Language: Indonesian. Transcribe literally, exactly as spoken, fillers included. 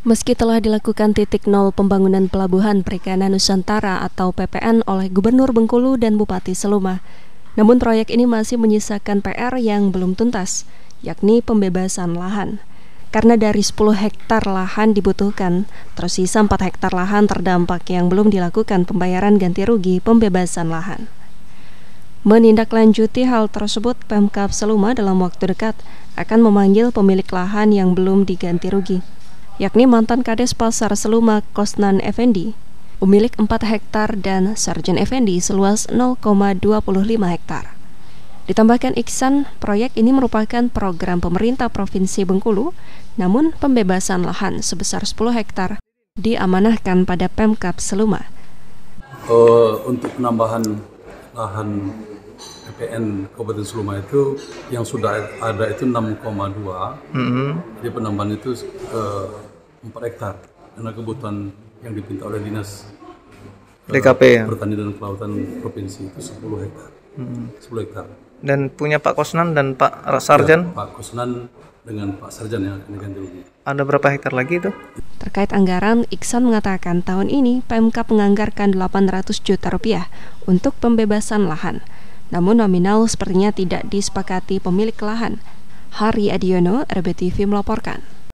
Meski telah dilakukan titik nol pembangunan Pelabuhan Perikanan Nusantara atau P P N oleh Gubernur Bengkulu dan Bupati Seluma, namun proyek ini masih menyisakan P R yang belum tuntas, yakni pembebasan lahan. Karena dari sepuluh hektar lahan dibutuhkan, tersisa empat hektar lahan terdampak yang belum dilakukan pembayaran ganti rugi pembebasan lahan. Menindaklanjuti hal tersebut, Pemkab Seluma dalam waktu dekat akan memanggil pemilik lahan yang belum diganti rugi, yakni mantan Kades Pasar Seluma Kosnan Effendi, pemilik empat hektar, dan Sarjen Effendi seluas nol koma dua lima hektar. Ditambahkan Iksan, proyek ini merupakan program pemerintah Provinsi Bengkulu, namun pembebasan lahan sebesar sepuluh hektar diamanahkan pada Pemkab Seluma. Uh, untuk penambahan lahan P P N Kabupaten Seluma itu yang sudah ada itu enam koma dua, mm-hmm. Jadi penambahan itu uh, empat hektar karena kebutuhan yang dipinta oleh Dinas uh, D K P ya? Pertanian dan Kelautan Provinsi itu sepuluh hektar. Hmm. sepuluh hektar. Dan punya Pak Kosnan dan Pak Sarjan? Ya, Pak Kosnan dengan Pak Sarjan yang akan diganti rugi. Ada berapa hektar lagi itu? Terkait anggaran, Iksan mengatakan tahun ini Pemkab menganggarkan delapan ratus juta rupiah untuk pembebasan lahan. Namun nominal sepertinya tidak disepakati pemilik lahan. Hari Adiono, R B T V melaporkan.